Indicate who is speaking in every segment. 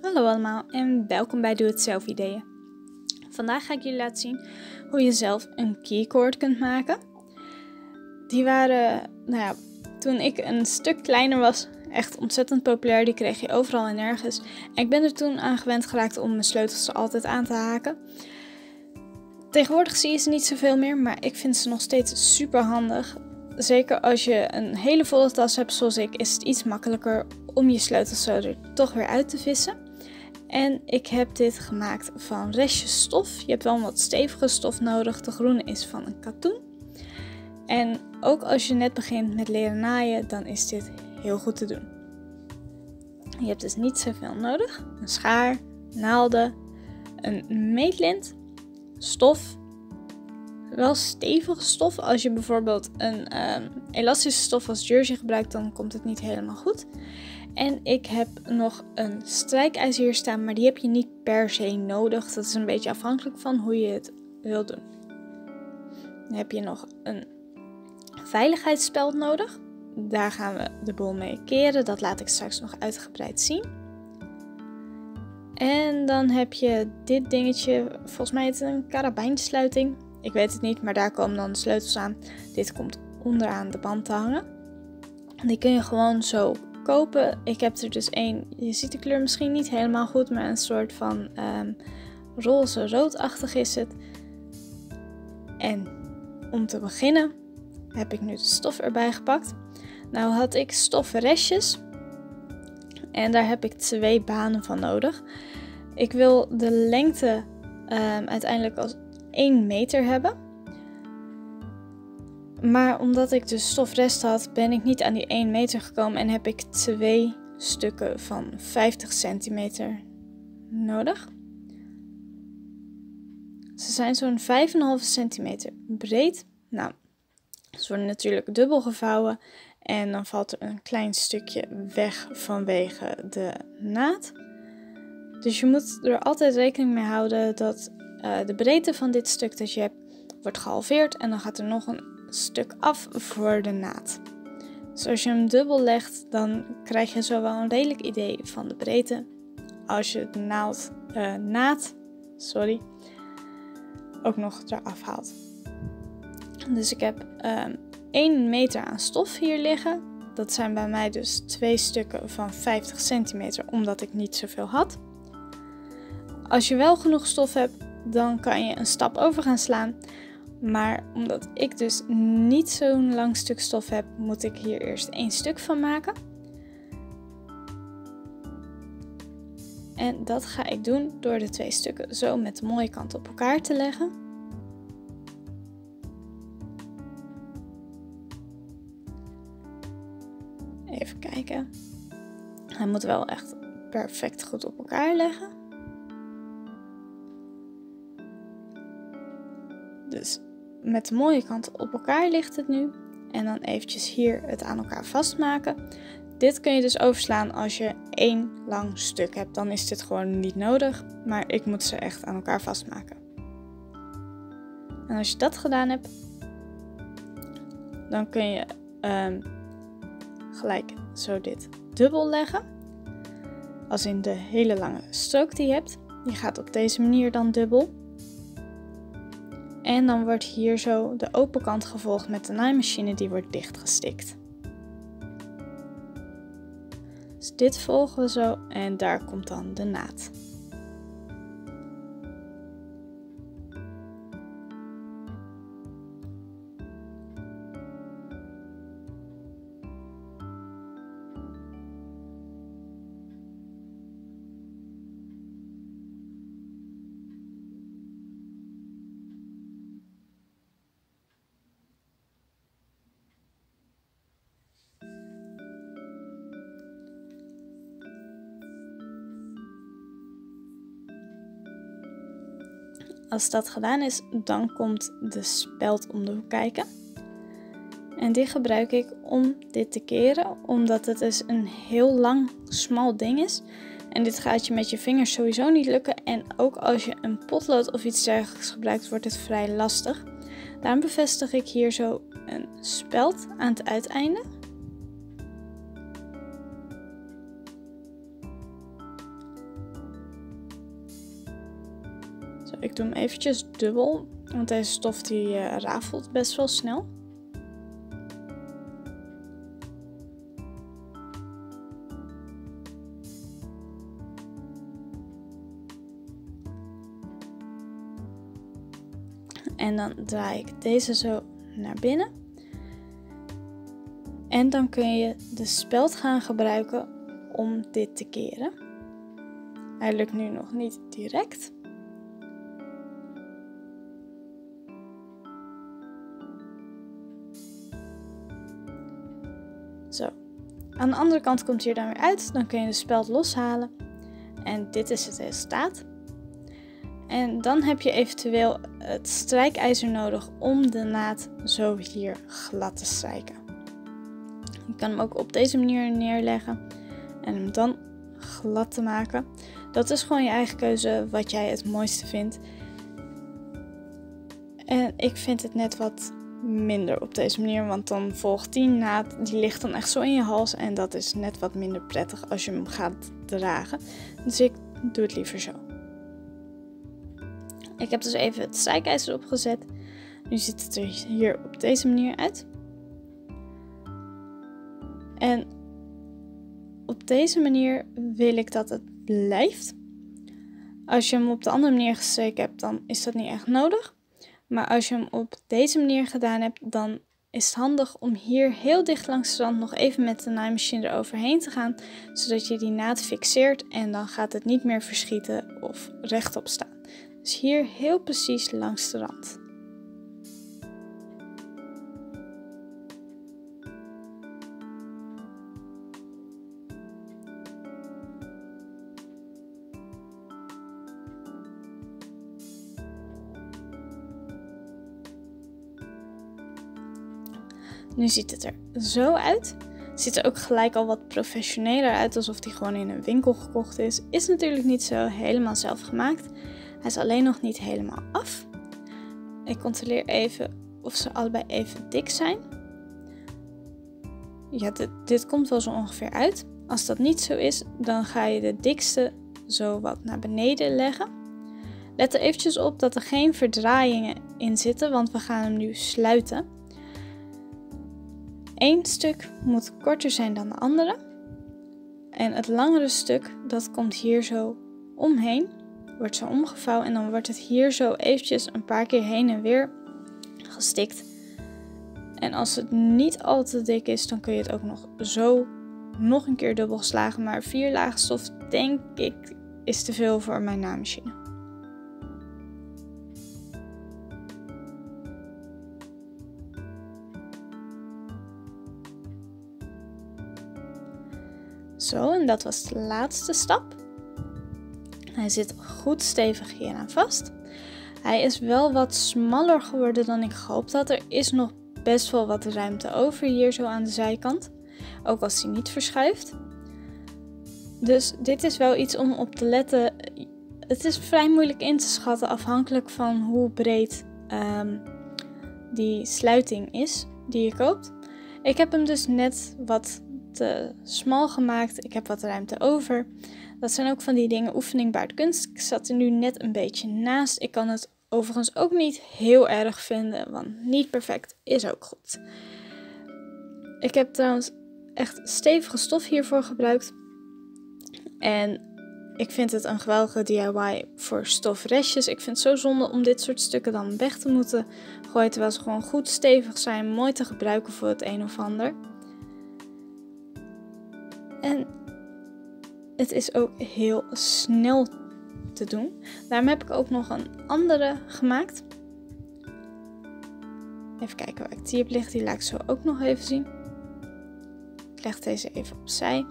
Speaker 1: Hallo allemaal en welkom bij Doe Het Zelf Ideeën. Vandaag ga ik jullie laten zien hoe je zelf een keycord kunt maken. Die waren, toen ik een stuk kleiner was, echt ontzettend populair. Die kreeg je overal en nergens. En ik ben er toen aan gewend geraakt om mijn sleutels er altijd aan te haken. Tegenwoordig zie je ze niet zoveel meer, maar ik vind ze nog steeds super handig. Zeker als je een hele volle tas hebt zoals ik, is het iets makkelijker om je sleutels zo er toch weer uit te vissen. En ik heb dit gemaakt van restjes stof. Je hebt wel een wat stevige stof nodig. De groene is van een katoen. En ook als je net begint met leren naaien, dan is dit heel goed te doen. Je hebt dus niet zoveel nodig. Een schaar, naalden, een meetlint, stof. Wel stevige stof. Als je bijvoorbeeld een elastische stof als jersey gebruikt, dan komt het niet helemaal goed. En ik heb nog een strijkijzer hier staan, maar die heb je niet per se nodig. Dat is een beetje afhankelijk van hoe je het wilt doen. Dan heb je nog een veiligheidsspeld nodig. Daar gaan we de boel mee keren. Dat laat ik straks nog uitgebreid zien. En dan heb je dit dingetje, volgens mij is het een karabijnsluiting. Ik weet het niet, maar daar komen dan de sleutels aan. Dit komt onderaan de band te hangen. Die kun je gewoon zo kopen. Ik heb er dus één. Je ziet de kleur misschien niet helemaal goed, maar een soort van roze-roodachtig is het. En om te beginnen heb ik nu de stof erbij gepakt. Nou had ik stoffen restjes en daar heb ik 2 banen van nodig. Ik wil de lengte uiteindelijk als 1 meter hebben. Maar omdat ik dus stofrest had, ben ik niet aan die 1 meter gekomen en heb ik 2 stukken van 50 centimeter nodig. Ze zijn zo'n 5,5 centimeter breed. Nou, ze worden natuurlijk dubbel gevouwen en dan valt er een klein stukje weg vanwege de naad. Dus je moet er altijd rekening mee houden dat de breedte van dit stuk dat je hebt wordt gehalveerd en dan gaat er nog een stuk af voor de naad. Dus als je hem dubbel legt, dan krijg je zo wel een redelijk idee van de breedte. Als je de naad ook nog eraf haalt. Dus ik heb 1 meter aan stof hier liggen. Dat zijn bij mij dus 2 stukken van 50 centimeter, omdat ik niet zoveel had. Als je wel genoeg stof hebt, dan kan je een stap over gaan slaan. Maar omdat ik dus niet zo'n lang stuk stof heb, moet ik hier eerst 1 stuk van maken. En dat ga ik doen door de 2 stukken zo met de mooie kant op elkaar te leggen. Even kijken. Hij moet wel echt perfect goed op elkaar leggen. Dus met de mooie kant op elkaar ligt het nu. En dan eventjes hier het aan elkaar vastmaken. Dit kun je dus overslaan als je 1 lang stuk hebt. Dan is dit gewoon niet nodig. Maar ik moet ze echt aan elkaar vastmaken. En als je dat gedaan hebt, dan kun je gelijk zo dit dubbel leggen. Als in de hele lange strook die je hebt. Die gaat op deze manier dan dubbel. En dan wordt hier zo de open kant gevolgd met de naaimachine, die wordt dichtgestikt. Dus dit volgen we zo en daar komt dan de naad. Als dat gedaan is, dan komt de speld om de hoek kijken. En die gebruik ik om dit te keren, omdat het dus een heel lang, smal ding is. En dit gaat je met je vingers sowieso niet lukken. En ook als je een potlood of iets dergelijks gebruikt, wordt het vrij lastig. Daarom bevestig ik hier zo een speld aan het uiteinde. Ik doe hem eventjes dubbel, want deze stof die rafelt best wel snel. En dan draai ik deze zo naar binnen. En dan kun je de speld gaan gebruiken om dit te keren. Hij lukt nu nog niet direct. Zo. Aan de andere kant komt hij er dan weer uit. Dan kun je de speld loshalen. En dit is het resultaat. En dan heb je eventueel het strijkijzer nodig om de naad zo hier glad te strijken. Je kan hem ook op deze manier neerleggen en hem dan glad te maken. Dat is gewoon je eigen keuze wat jij het mooiste vindt. En ik vind het net wat minder op deze manier, want dan volgt die naad, die ligt dan echt zo in je hals en dat is net wat minder prettig als je hem gaat dragen. Dus ik doe het liever zo. Ik heb dus even het strijkijzer opgezet. Nu ziet het er hier op deze manier uit. En op deze manier wil ik dat het blijft. Als je hem op de andere manier gestreken hebt, dan is dat niet echt nodig. Maar als je hem op deze manier gedaan hebt, dan is het handig om hier heel dicht langs de rand nog even met de naaimachine eroverheen te gaan. Zodat je die naad fixeert en dan gaat het niet meer verschieten of rechtop staan. Dus hier heel precies langs de rand. Nu ziet het er zo uit. Het ziet er ook gelijk al wat professioneler uit, alsof die gewoon in een winkel gekocht is. Is natuurlijk niet zo, helemaal zelf gemaakt. Hij is alleen nog niet helemaal af. Ik controleer even of ze allebei even dik zijn. Ja, dit komt wel zo ongeveer uit. Als dat niet zo is, dan ga je de dikste zo wat naar beneden leggen. Let er eventjes op dat er geen verdraaiingen in zitten, want we gaan hem nu sluiten. Eén stuk moet korter zijn dan de andere. En het langere stuk, dat komt hier zo omheen. Wordt zo omgevouwen en dan wordt het hier zo eventjes een paar keer heen en weer gestikt. En als het niet al te dik is, dan kun je het ook nog een keer dubbel geslagen. Maar 4 lagen stof, denk ik, is te veel voor mijn naaimachine. Zo, en dat was de laatste stap. Hij zit goed stevig hieraan vast. Hij is wel wat smaller geworden dan ik gehoopt had. Er is nog best wel wat ruimte over hier zo aan de zijkant. Ook als hij niet verschuift. Dus dit is wel iets om op te letten. Het is vrij moeilijk in te schatten afhankelijk van hoe breed die sluiting is die je koopt. Ik heb hem dus net wat te smal gemaakt. Ik heb wat ruimte over. Dat zijn ook van die dingen, oefening baart kunst. Ik zat er nu net een beetje naast. Ik kan het overigens ook niet heel erg vinden, want niet perfect is ook goed. Ik heb trouwens echt stevige stof hiervoor gebruikt. En ik vind het een geweldige DIY voor stofrestjes. Ik vind het zo zonde om dit soort stukken dan weg te moeten gooien, terwijl ze gewoon goed stevig zijn, mooi te gebruiken voor het een of ander. En het is ook heel snel te doen. Daarom heb ik ook nog een andere gemaakt. Even kijken waar ik die heb liggen. Die laat ik zo ook nog even zien. Ik leg deze even opzij.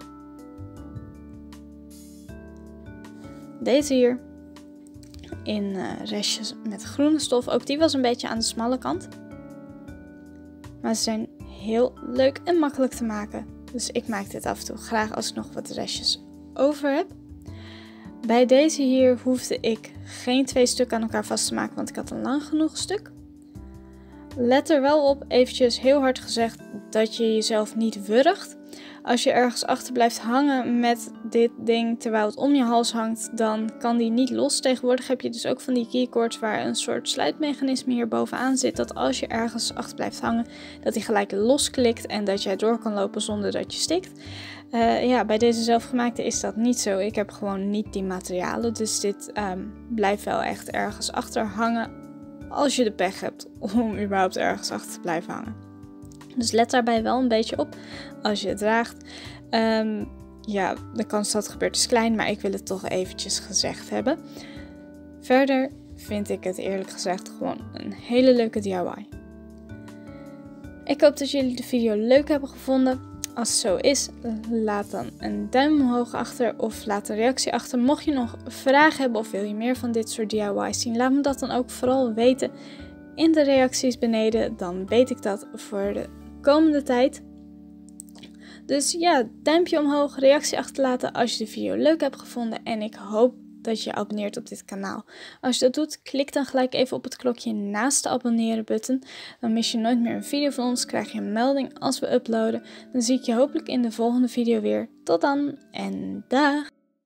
Speaker 1: Deze hier. In restjes met groene stof. Ook die was een beetje aan de smalle kant. Maar ze zijn heel leuk en makkelijk te maken. Dus ik maak dit af en toe graag als ik nog wat restjes over heb. Bij deze hier hoefde ik geen 2 stukken aan elkaar vast te maken, want ik had een lang genoeg stuk. Let er wel op, eventjes heel hard gezegd, dat je jezelf niet wurgt. Als je ergens achter blijft hangen met dit ding terwijl het om je hals hangt, dan kan die niet los. Tegenwoordig heb je dus ook van die keycords waar een soort sluitmechanisme hier bovenaan zit, dat als je ergens achter blijft hangen, dat die gelijk losklikt en dat jij door kan lopen zonder dat je stikt. Ja, bij deze zelfgemaakte is dat niet zo. Ik heb gewoon niet die materialen, dus dit blijft wel echt ergens achter hangen als je de pech hebt om überhaupt ergens achter te blijven hangen. Dus let daarbij wel een beetje op als je het draagt. Ja, de kans dat het gebeurt is klein, maar ik wil het toch eventjes gezegd hebben. Verder vind ik het eerlijk gezegd gewoon een hele leuke DIY. Ik hoop dat jullie de video leuk hebben gevonden. Als het zo is, laat dan een duim omhoog achter of laat een reactie achter. Mocht je nog vragen hebben of wil je meer van dit soort DIY's zien, laat me dat dan ook vooral weten in de reacties beneden. Dan weet ik dat voor de komende tijd. Dus ja, duimpje omhoog, reactie achterlaten als je de video leuk hebt gevonden. En ik hoop dat je je abonneert op dit kanaal. Als je dat doet, klik dan gelijk even op het klokje naast de abonneren button. Dan mis je nooit meer een video van ons, krijg je een melding als we uploaden. Dan zie ik je hopelijk in de volgende video weer. Tot dan en dag!